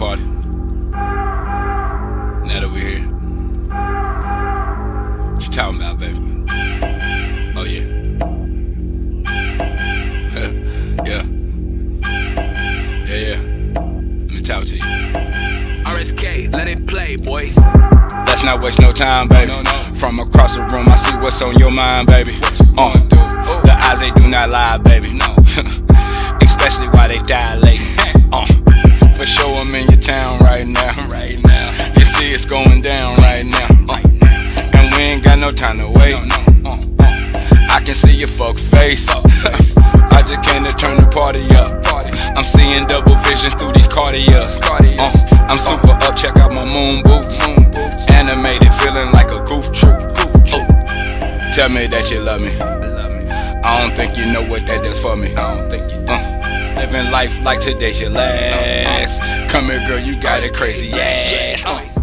party. Now that we're here. What you talking about, baby? Oh yeah. Yeah. Yeah. Let me talk to you. RSK, let it play, boy. Let's not waste no time, baby. From across the room, I see what's on your mind, baby. The eyes, they do not lie, baby. Especially while they dilate. For sure, I'm in your town right now. You see it's going down right now. And we ain't got no time to wait. I can see your fuck face. I just came to turn the party up. I'm seeing double visions through these Cartiers. I'm super up, check out my moon boots. Animated, feeling like a goof troop. Tell me that you love me. I don't think you know what that does for me. I don't think you do. Living life like today's your last. Come here, girl, you got it crazy ass.